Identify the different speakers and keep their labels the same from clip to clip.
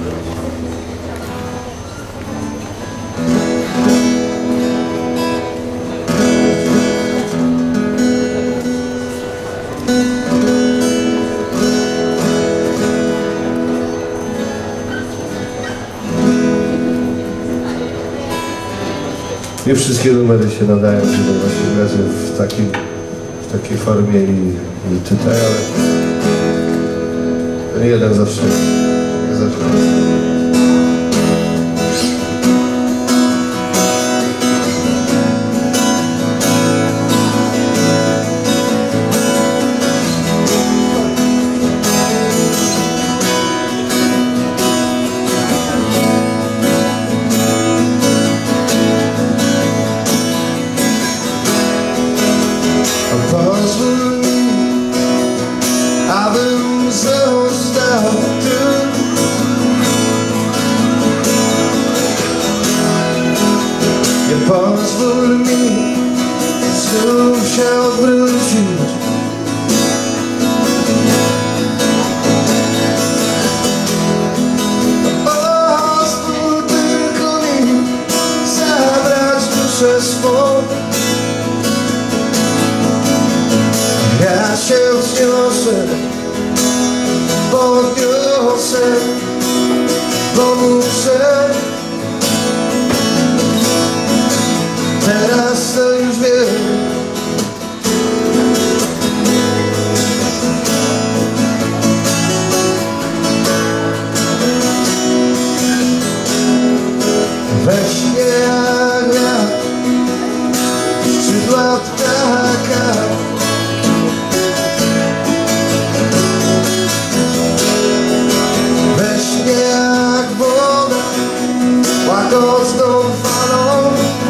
Speaker 1: Nie wszystkie numery się nadają, żeby właśnie grać w takiej formie i tutaj, ale ten jeden zawsze nie zaczyna.
Speaker 2: Abym został tu. Nie pozwól mi znów się obrócić. Pozwól tylko mi zabrać duszę swą. Ja się wzniosę, podniosę, pomóżę. Teraz to już wiem. We śnie jak wiatr, skrzydła ptaka. Jak woda, łagodną falą.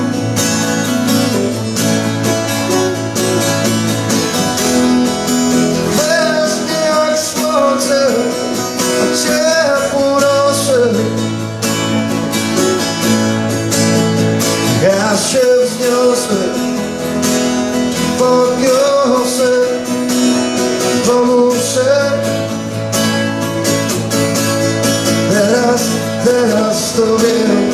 Speaker 2: Weź mnie jak słońce, a ciepło roszę. Ja się wzniosę, podniosę, pomóżę. Teraz to wiem.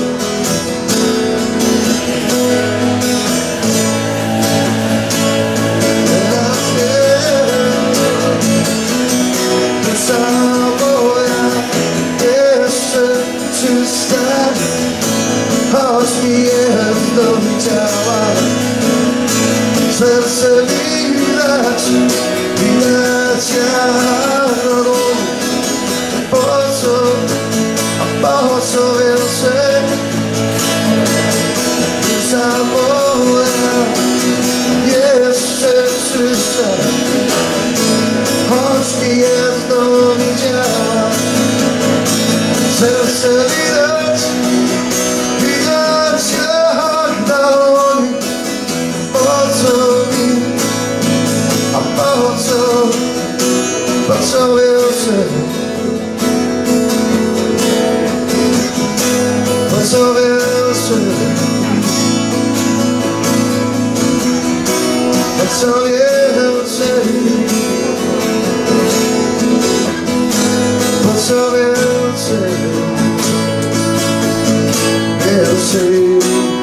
Speaker 2: Teraz wiem. Dusza moja jeszcze czysta, choć mi jest do ciała. Serce widać jak po co więcej? Dusza moja jeszcze czysta, choć mi jedno widziała. Serce widać jak na dłoni. Po co mi, a po co więcej? Po co więcej? Po co więcej? Po co więcej? Więcej.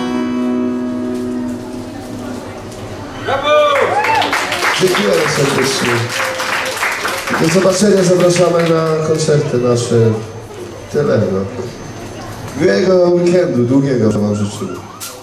Speaker 1: Dziękuję serdecznie. Do zobaczenia, zapraszamy na koncerty nasze. Tyle, no. Miłego weekendu, długiego wam życzymy.